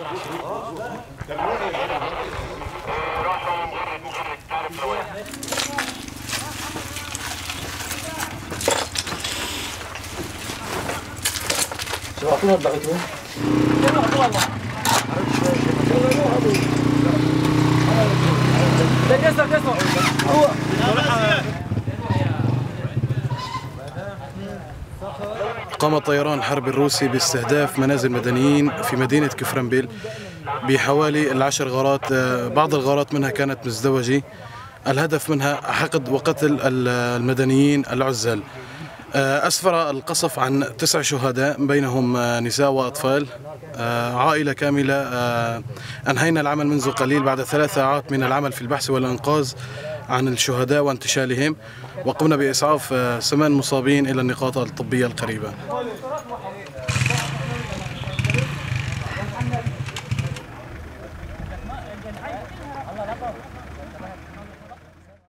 شبعتونا ضغطوه؟ قام الطيران الحربي الروسي باستهداف منازل مدنيين في مدينة كفرنبيل بحوالي العشر غارات. بعض الغارات منها كانت مزدوجة، الهدف منها حقد وقتل المدنيين العزل. أسفر القصف عن 9 شهداء بينهم نساء وأطفال، عائلة كاملة. أنهينا العمل منذ قليل بعد 3 ساعات من العمل في البحث والإنقاذ عن الشهداء وانتشالهم، وقمنا بإسعاف 8 مصابين إلى النقاط الطبية القريبة.